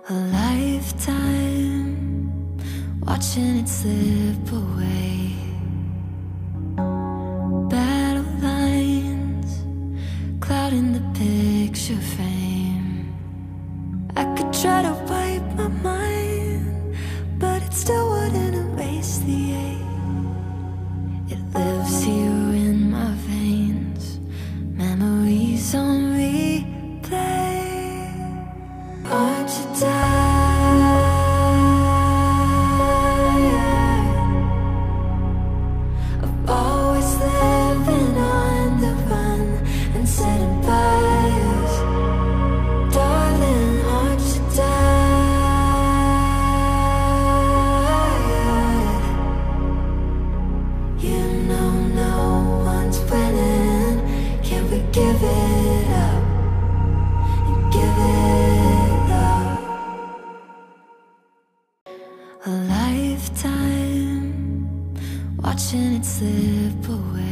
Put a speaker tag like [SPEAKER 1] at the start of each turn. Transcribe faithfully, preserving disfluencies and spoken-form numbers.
[SPEAKER 1] A lifetime watching it slip away. Battle lines clouding the picture frame. I could try to wipe my mind, but it still wouldn't erase the ache. It lives here in my veins, memories on replay. Aren't you tired of always living on the run and setting fires? Darling, aren't you tired? You know no one's winning. Can we give it up and give it up? A lifetime watching it slip away.